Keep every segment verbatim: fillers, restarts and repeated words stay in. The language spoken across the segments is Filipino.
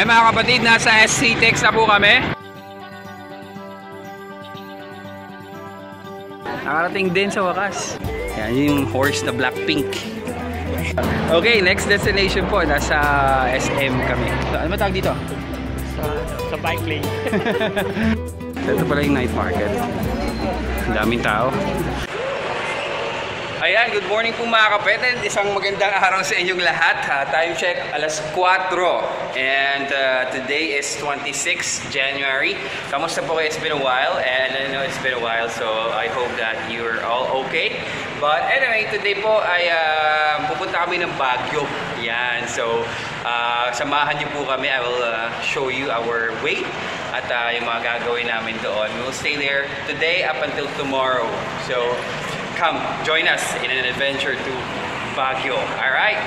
Ay mga kapatid, nasa S C Tex na po kami. Nakarating din sa wakas. Yan yung horse na Blackpink. Okay, next destination po. Nasa S M kami. Ano ba tawag dito? Sa, sa bike lane. Ito pala yung night market. Ang daming tao. Ayan, good morning po mga kapatid. Isang magandang araw sa inyong lahat. Uh, time check, alas kwatro. And uh, today is twenty-sixth January. Kamusta po kayo? It's been a while. And I know it's been a while, so I hope that you're all okay. But anyway, today po ay uh, pupunta kami ng Baguio. Yan, so uh, samahan niyo po kami. I will uh, show you our way at uh, yung mga gagawin namin doon. We will stay there today up until tomorrow. So come, join us in an adventure to Baguio. All right?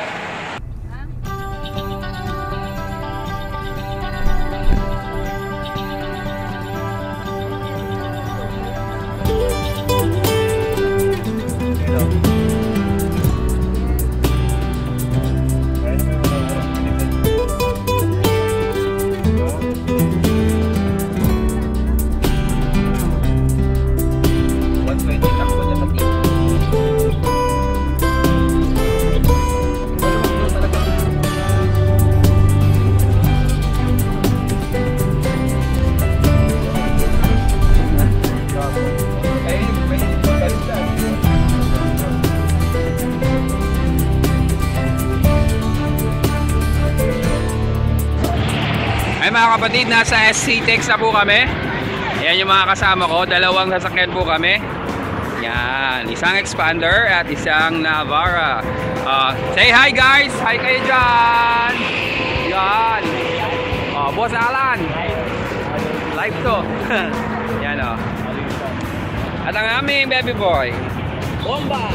Ay mga kapatid, nasa S C Tex na po kami. Ayan yung mga kasama ko. Dalawang sasakyan po kami. Yan, isang Expander at isang Navara. uh, Say hi guys! Hi kayo dyan! Yan! Oh, Boss Alan! Live to! Yan o. Oh. At ang aming baby boy Bomba!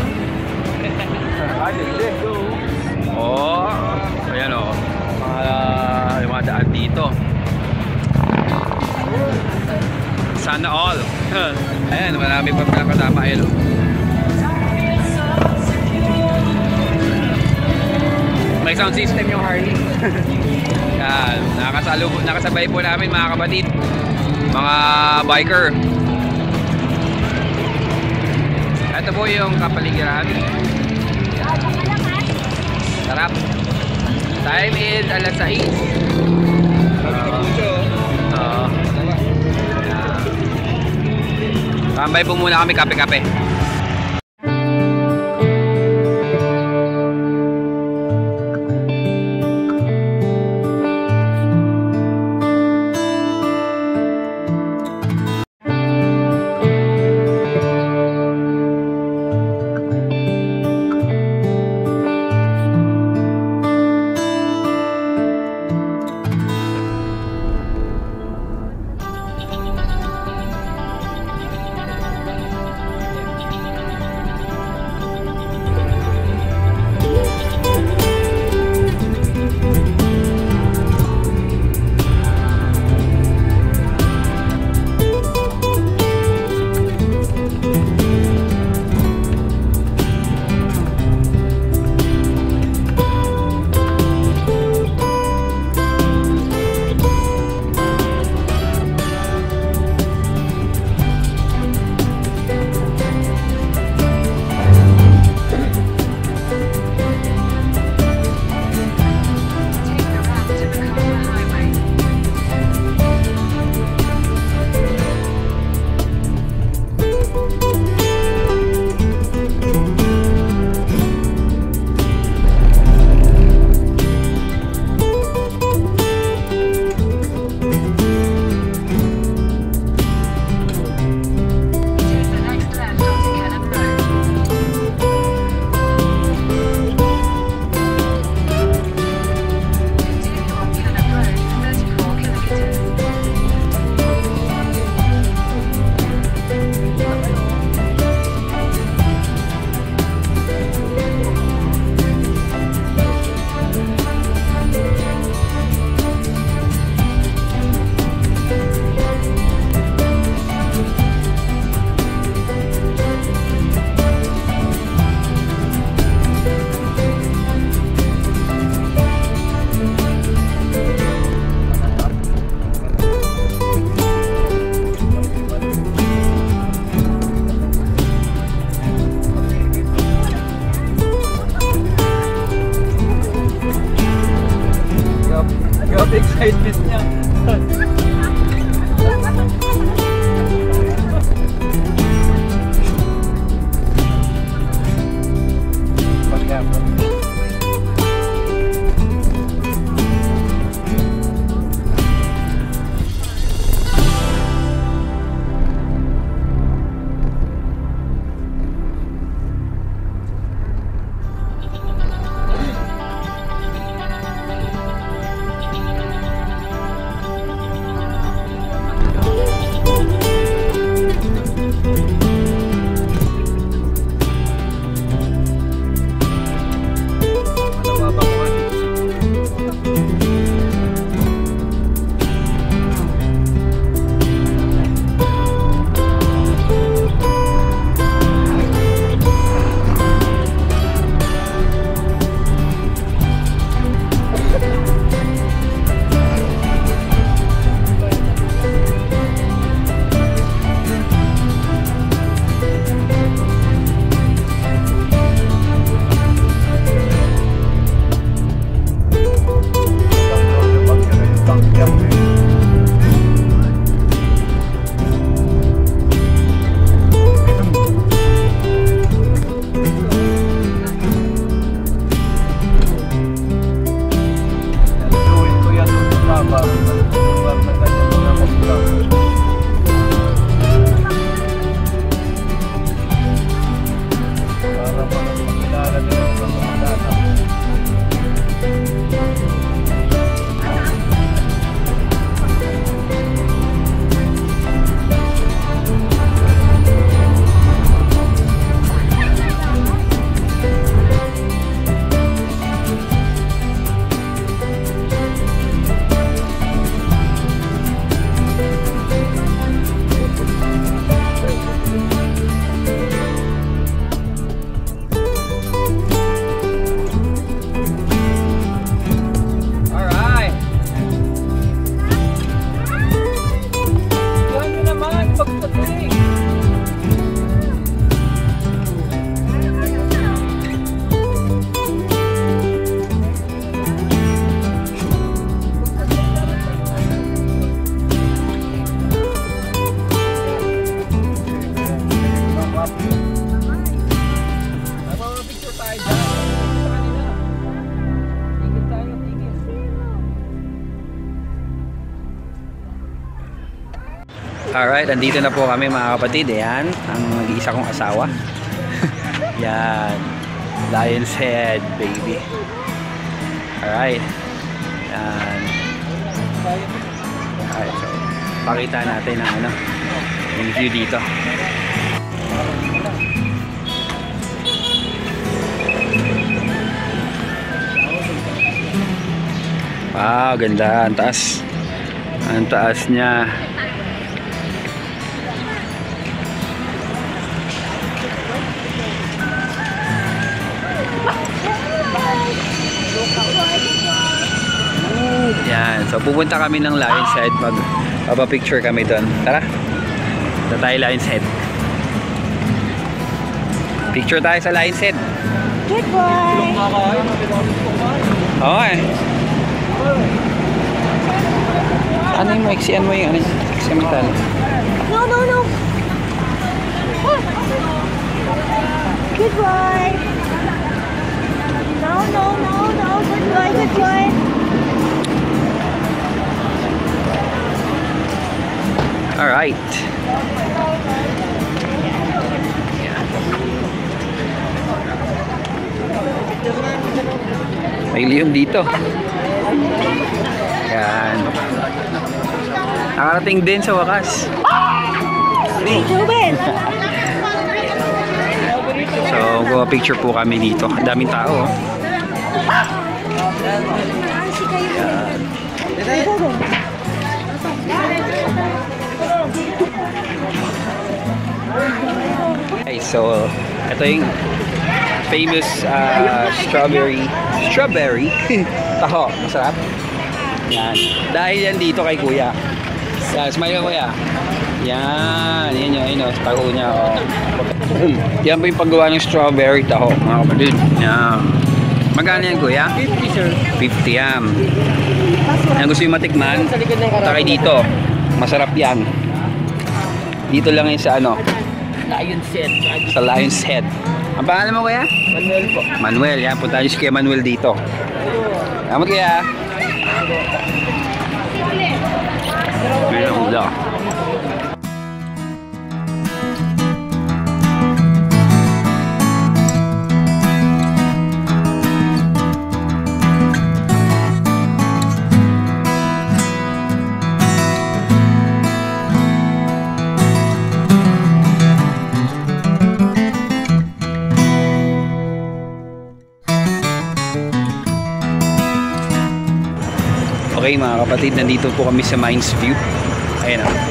Oh, ayan o. Oh. Mga, yung mga daan dito. Sana all. Ayan, marami pa pala kasama. Ayan o. May sound system yung Harley. Yan, nakasalubog, nakasabay po namin mga kapatid, mga biker. Ito po yung kapaligiran. Sarap. Time is alas sais. Uh, uh, Tambay po muna kami, kape-kape. Grabe excitement niya. Alright, andito na po kami mga kapatid. Ayan, ang nag-iisa kong asawa. Yan, Lion's Head, baby. Alright. Yan. Alright, so pakita natin ang ano, yung view dito. Wow, ganda. Ang taas. Ang taas niya. Yan. So pupunta kami ng Lion's Head. Mag-picture kami doon. Tara. Ito tayo Lion's Head. Picture tayo sa Lion's Head. Good boy! Oo eh. Ano yung maiksi? Ano yung ano yung maiksi? No, no, no! Good boy! No, no, no, no! Good boy, good boy! Alright. May liyom dito. Yan. Nakarating din sa wakas. So, go picture po kami dito. Ang daming tao. Yan. Okay, so ito yung famous uh, strawberry strawberry taho, masarap. Yan. Dahil yan dito kay Kuya. Yan, smile ka Kuya. Yan, yan yung ino, taho niya. Oh. Yan po yung paggawa ng strawberry taho, mga kapatid. Yan. Magkano yan Kuya? fifty sir. fifty yan. Kung gusto yung matikman, punta kayo dito. Masarap yan. Dito lang yun sa ano? Lion's Head. Sa Lion's Head. Ang pangalan mo kuya? Manuel po. Manuel, yan. Punta nyo si Kuya Manuel dito. Salamat kuya. Ayan, hula. Okay mga kapatid, nandito po kami sa Mines View. Ayan o.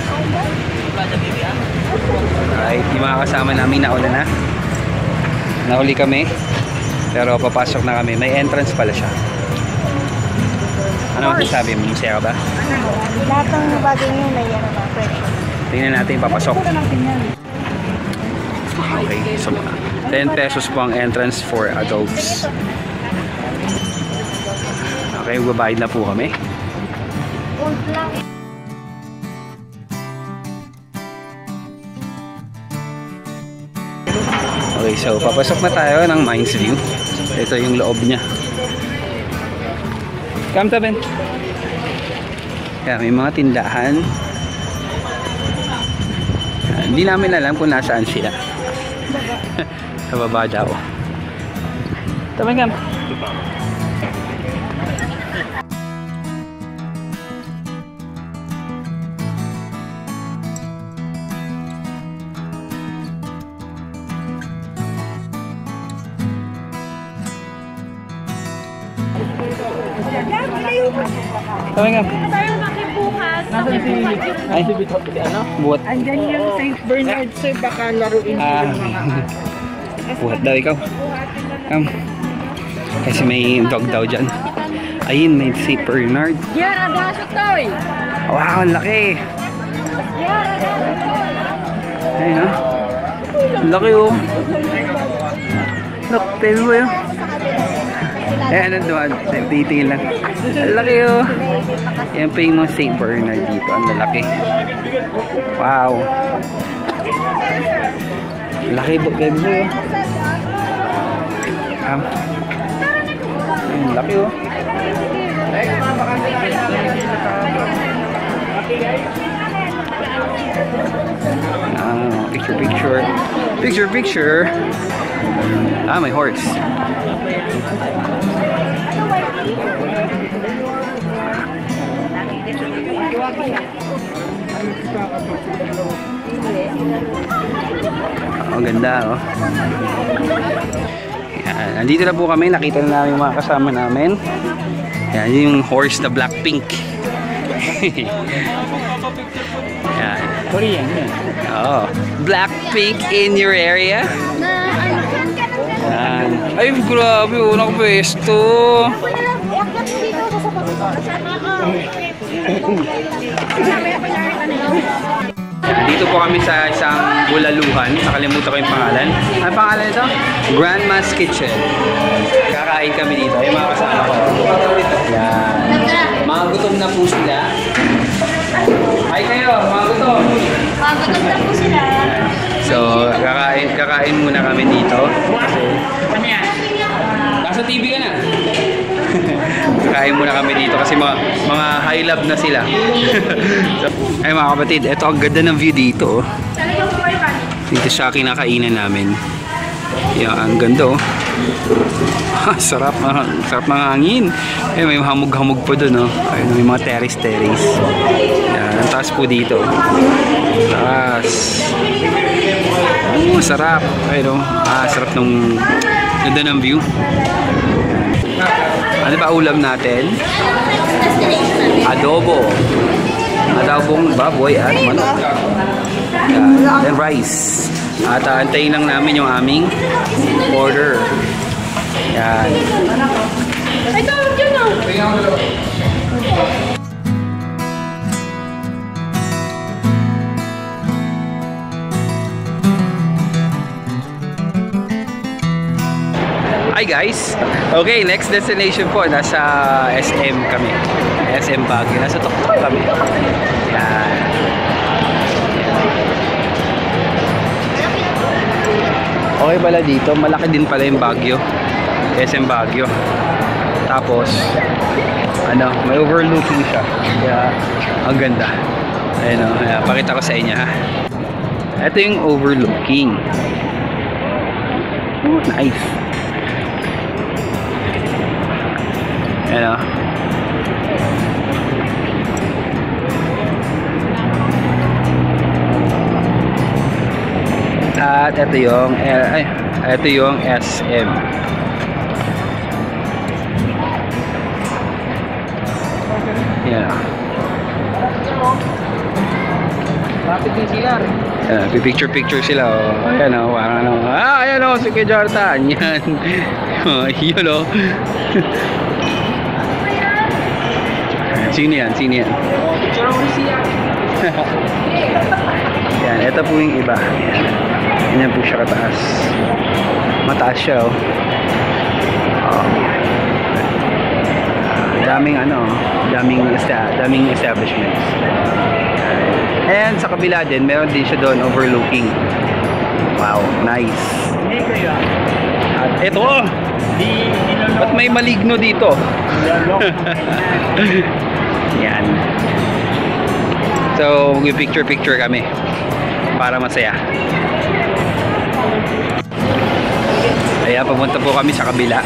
Alright, yung mga kasama namin nauna na. Nahuli kami. Pero papasok na kami. May entrance pala siya. Ano masasabi mo? Masaya ka ba? Lahat ng bagay niyo na yan ang pwede. Tingnan natin, papasok. Okay, so ten pesos po ang entrance for adults. Okay, babayad na po kami. Okay, so papasok na tayo ng Mines View. Ito yung loob niya. Come to Ben. Kaya may mga tindahan. Hindi namin alam kung nasaan sila. Sa baba daw. Tama nga. Tama nga. Tayo makibukas. Makibukas yung Ay, ano? Buhat. andyan yung Saint Bernard, sir. Baka laruin Ah. yung mga... Buhat daw ikaw. Come. Kasi may dog daw dyan. Ayun, may Saint Bernard. Yan, ang baso toy! Wow, ang laki. Yan, ang baso toy! Ayun ha. Ang laki oh. Look, tayo mo yun. Eh, ano doon? Titingin lang. Ang laki oh. Yan pa yung mga Saint Bernard dito. Ang lalaki. Wow. Laki po. Ganda mo yun. Um, ang laki oh. Ah, picture, picture. Picture, picture. Ah, my horse. Ang ganda, oh. Yan. Nandito na po kami. Nakita na namin yung mga kasama namin. Yan, yung horse na Blackpink. Yan. Korean yan. Oh, Blackpink in your area? Yan. Ay, grabe. Unang pwesto. Dito po kami sa isang bulaluhan. Nakalimutan ko yung pangalan. Ano pangalan ito? Grandma's Kitchen. Kakain kami dito. Yung mga kasama ko. Yan. Mga gutom na po sila. Hi kayo, mga gutom. Mga gutom na po sila. So, kakain, kakain muna kami dito. Kasi, nasa T V ka na. Kakain muna kami dito kasi mga, mga high love na sila. So, ay mga kapatid, ito ang ganda ng view dito. Dito siya kinakainan namin. Yan, ang ganda oh. sarap, sarap ng hangin. Eh, may hamog-hamog pa dun oh. Ayun, may mga terrace-terrace. Yan, ang taas po dito. Taas. Oh, sarap. Ayun oh. Ah, sarap ng ganda ng view. Ano ba ulam natin? Adobo. Adobong baboy at manok. Yan. Then rice. At uh, antayin lang namin yung aming order. Yan. Ito, yun o! Hi guys! Okay, next destination po. Nasa S M kami. S M Baguio. Nasa Toktok kami. Yan. Okay pala dito. Malaki din pala yung Baguio. S M Baguio. Tapos, ano, may overlooking siya. Kaya, ang ganda. Ayun o. Pakita ko sa inyo ha. Ito yung overlooking. Oh, nice. Ayan o. At ito yung ay, ito yung S M. Ayan o. Bakit din sila? Uh, picture-picture sila oh. Ayan o, parang ano. Ah, ayan o, si Kuya Jordan. Yan. Oh, yun o. Sino yan? Sino yan? Picture mo siya. Yan, ito po yung iba. Yan. Yan po siya kataas. Mataas siya oh. Oh. Daming ano, daming esta, daming establishments. And sa kabila din, meron din siya doon overlooking. Wow, nice. At ito, ba't may maligno dito? Yan. So, mag-picture-picture kami para masaya. Kaya papunta po kami sa kabila.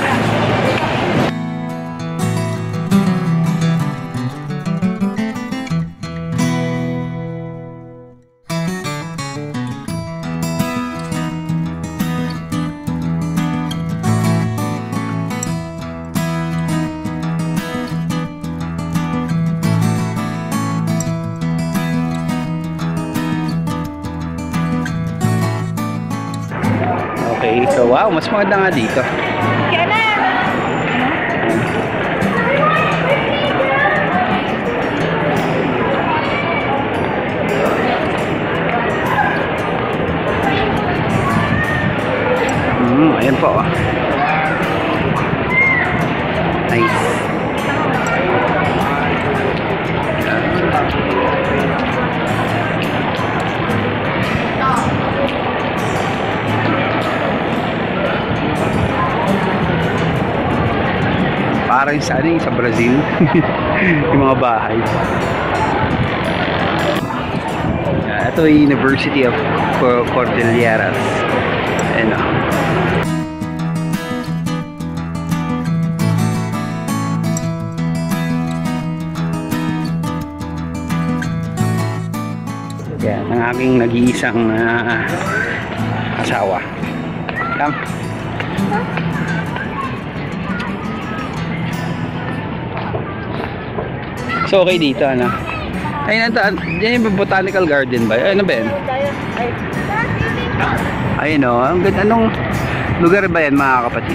Okay, so wow, mas maganda nga dito. Hmm, ayan po. Nice. Parang sa ano sa Brazil. Yung mga bahay. Uh, ito ay University of Cordilleras. Ayan o. Yan, ang aking nag-iisang uh, asawa. Lang. So okay dito ano. Ay nata, yan yung botanical garden ba? Ano ba yan? Ayun o, ang ganda. Anong lugar ba yan mga kapatid?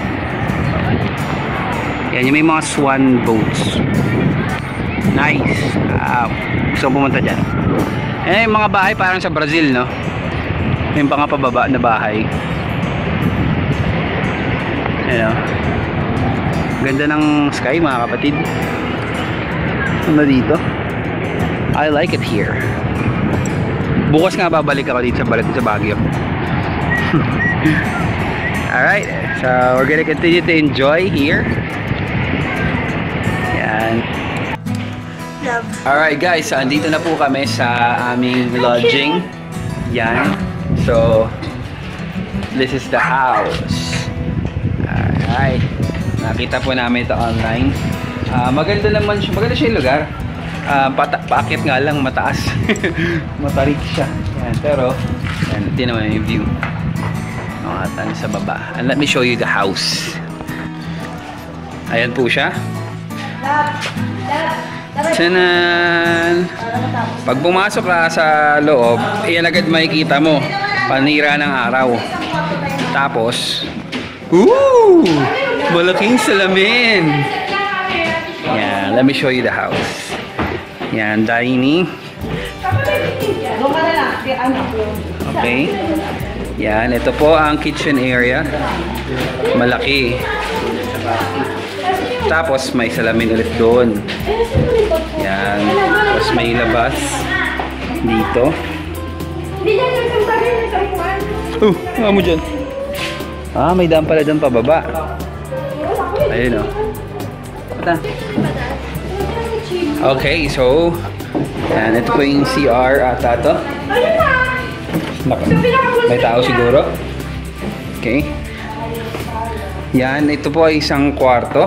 Yan yung may mga swan boats. Nice. Uh, gusto ko pumunta dyan. Ayan yung mga bahay parang sa Brazil no. Yung mga pababa na bahay. Ayan o. Ganda ng sky mga kapatid. Ano dito? I like it here. Bukas nga babalik ako dito sa balik sa Baguio. Alright, so we're gonna continue to enjoy here. Yan. Alright guys, so andito na po kami sa aming lodging. Yan. So, this is the house. Alright. Nakita po namin ito online. Uh, maganda naman siya. Maganda siya yung lugar. Uh, Paakit nga lang mataas. Matarik siya. Yan. Pero, yan. Ito naman yung view. At ano sa baba. And let me show you the house. Ayan po siya. Tanan! Pag pumasok ka sa loob, iyan agad makikita mo. Panira ng araw. Tapos, woo! Malaking salamin! Yan, let me show you the house. Yan, dining. Okay. Yan, ito po ang kitchen area. Malaki. Tapos may salamin ulit doon. Yan. Tapos may labas dito. Uh, ano mo dyan? Ah, may daan pala dyan pababa. Ayun o. Ata. Okay, so yan, ito po yung C R ata to. Naka, may tao siguro. Okay. Yan, ito po ay isang kwarto.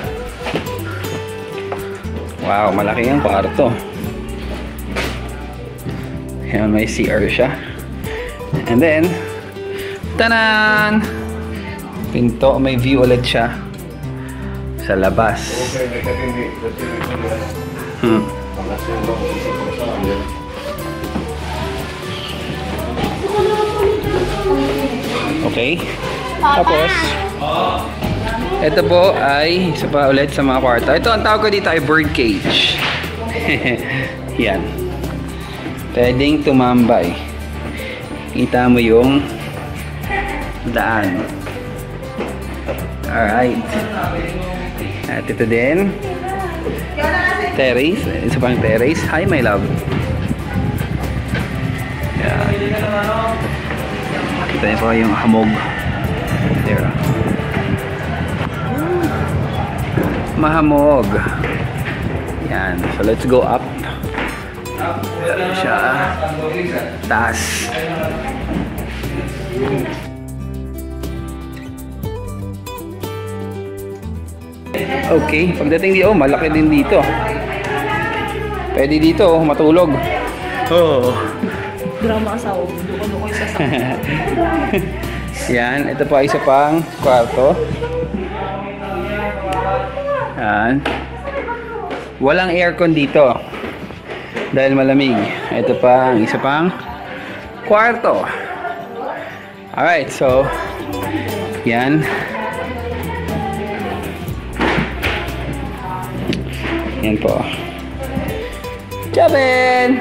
Wow, malaki ang kwarto. Yan, may C R siya. And then, tanan! Pinto, may view ulit siya sa labas. Hmm. Okay. Tapos, ito po ay isa pa ulit sa mga kwarto. Ito, ang tawag ko dito ay bird cage. Yan. Pwedeng tumambay. Kita mo yung daan. Alright. At ito din. Terrace. Isa pang terrace. Hi, my love. Yan. Kita niyo po yung hamog. There. Mahamog. Yan. So, let's go up. Yan siya. Taas. Okay. Pagdating dito, oh, malaki din dito. Pwede dito, oh, matulog. Oh. Drama asawa. Ano ko isa sa Yan, ito pa isa pang kwarto. Yan. Walang aircon dito dahil malamig. Ito pa ang isa pang kwarto. Alright, so yan. Yan po. Jabin!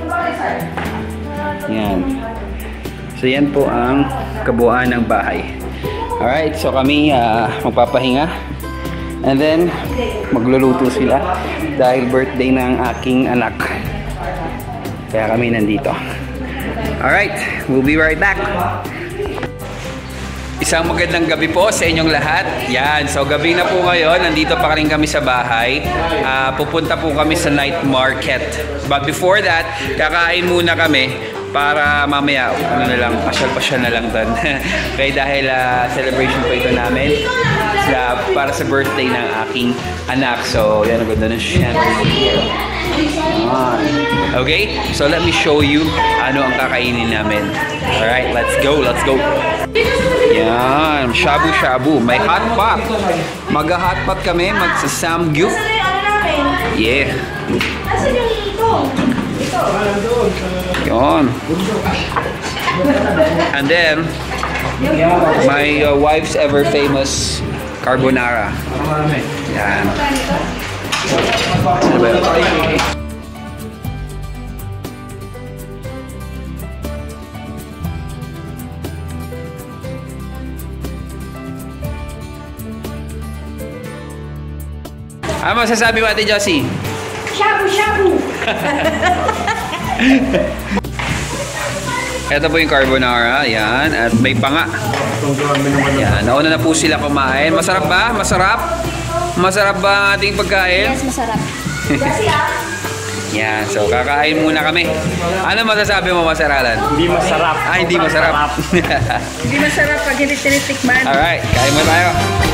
Yan. So yan po ang kabuuan ng bahay. Alright, so kami uh, magpapahinga. And then, magluluto sila dahil birthday ng aking anak. Kaya kami nandito. Alright, we'll be right back. Isang magandang gabi po sa inyong lahat. Yan, so gabi na po ngayon. Nandito pa rin kami sa bahay. Uh, pupunta po kami sa night market. But before that, kakain muna kami para mamaya, ano na lang, pasyal-pasyal na lang doon. Kaya dahil uh, celebration po ito namin sa, para sa birthday ng aking anak. So, yan, ang ganda ng chandelier. Okay, so let me show you ano ang kakainin namin. Alright, let's go, let's go. Yan, shabu-shabu. May hot pot. Mag-hot pot kami, magsa-samgyup. Yeah. Yon. And then, my uh, wife's ever famous carbonara. Yan. Ano ba yun? Ano masasabi mo, Ate Josie? Shabu-shabu! Ito po yung carbonara, yan, at may panga. Yan, nauna na po sila kumain. Masarap ba? Masarap? Masarap ba ang ating pagkain? Yes, masarap. Yan, so kakain muna kami. Ano masasabi mo, Masaralan? Hindi masarap. Ah, hindi masarap. Hindi masarap pag hindi tinitikman. Alright, kain mo tayo.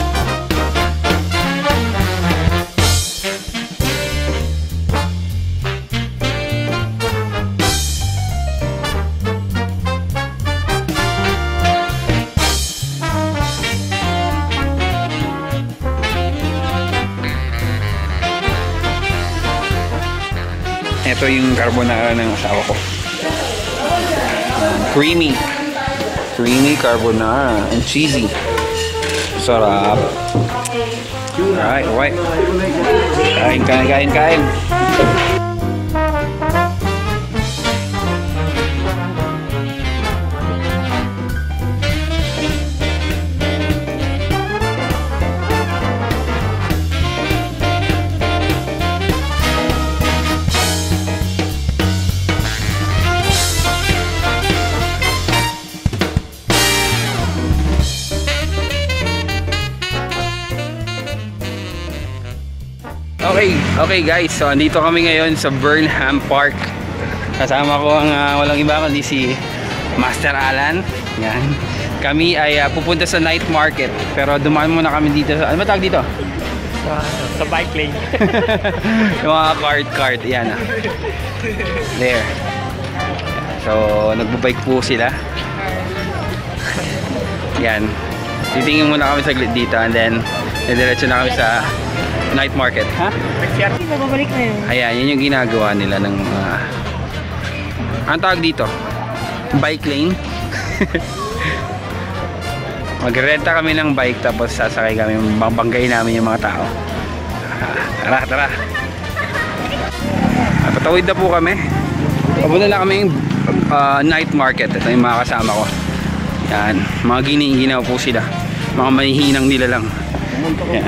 Ito yung carbonara ng asawa ko. Creamy. Creamy carbonara and cheesy. Sarap. Alright, alright. Kain, kain, kain, kain. Okay guys, so andito kami ngayon sa Burnham Park. Kasama ko ang uh, walang iba kundi si Master Alan. Yan. Kami ay uh, pupunta sa night market. Pero dumaan muna kami dito sa... Ano ba tawag dito? Sa, sa bike lane. Yung mga cart-cart. Yan ah. There. So, nagbabike po sila. Yan. Titingin muna kami saglit dito and then diretso na kami sa night market. Ha? Babalik na yun. Ayan, yun yung ginagawa nila ng uh, anong tawag dito? Bike lane. Magrenta kami ng bike tapos sasakay kami, banggay namin yung mga tao. Tara, tara. Patawid na po kami. Papunta na kami yung uh, night market. Ito yung mga kasama ko. Yan, mga gini-ginaw po sila. Mga mahihinang nila lang. Yan.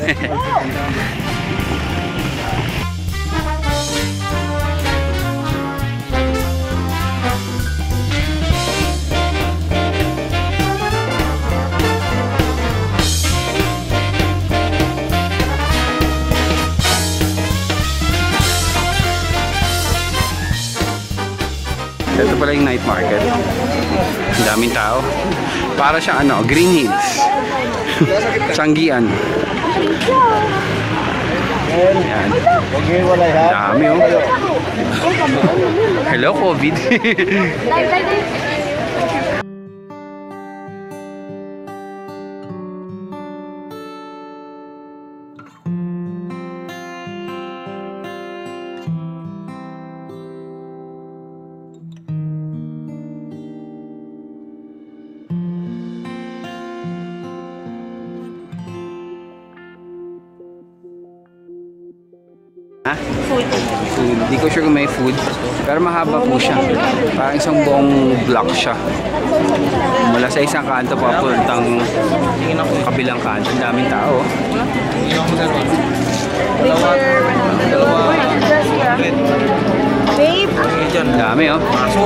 Ito pala yung night market. Ang daming tao. Para siyang ano, Green Hills. Sanggian. Yan. Dami oh. Hello COVID. Ha? Food. Food. Hindi ko sure kung may food. Pero mahaba po siya. Parang isang buong block siya. Mula sa isang kanto papuntang kabilang kanto. Ang daming tao. Babe? Ang dami oh.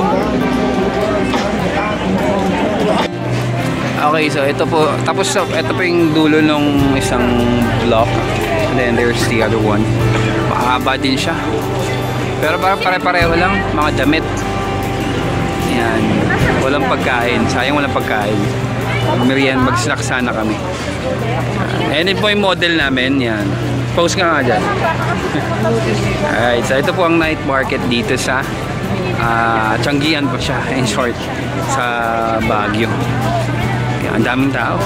Okay, so ito po. Tapos ito po yung dulo ng isang block. And then there's the other one. Mahaba din siya. Pero parang pare-pareho lang. Mga damit. Yan. Walang pagkain. Sayang walang pagkain. Mag-merian, mag-snack sana kami. And ito po yung model namin. Yan. Post nga nga dyan. Alright. So ito po ang night market dito sa uh, Tianggian po siya. In short. Sa Baguio. Yan. Ang daming tao.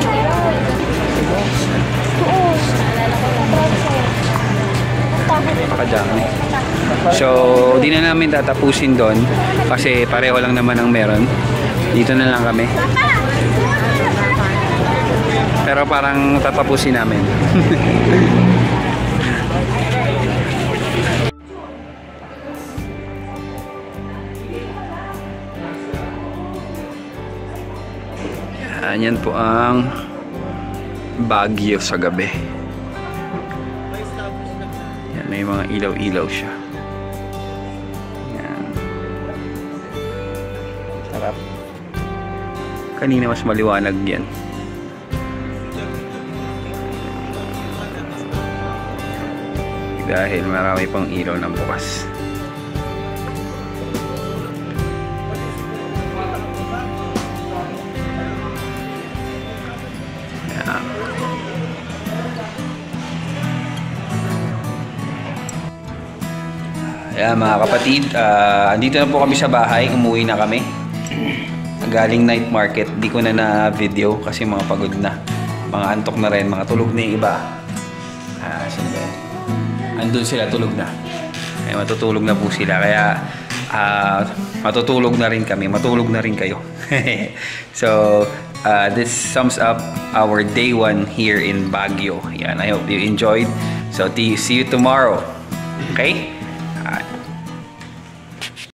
Napakadami. So, di na namin tatapusin doon kasi pareho lang naman ang meron. Dito na lang kami. Pero parang tatapusin namin. Yan, yan po ang Baguio sa gabi. May mga ilaw-ilaw siya. Yan. Sarap. Kanina mas maliwanag yan. Dahil marami pang ilaw na bukas. Yan. Ayan mga kapatid, uh, andito na po kami sa bahay, umuwi na kami. Galing night market, di ko na na-video kasi mga pagod na. Mga antok na rin, mga tulog na yung iba. Ah, sino ba yan? Andun sila, tulog na. Kaya matutulog na po sila, kaya uh, matutulog na rin kami, matulog na rin kayo. So, uh, this sums up our day one here in Baguio. Yan, I hope you enjoyed. So, see you tomorrow. Okay?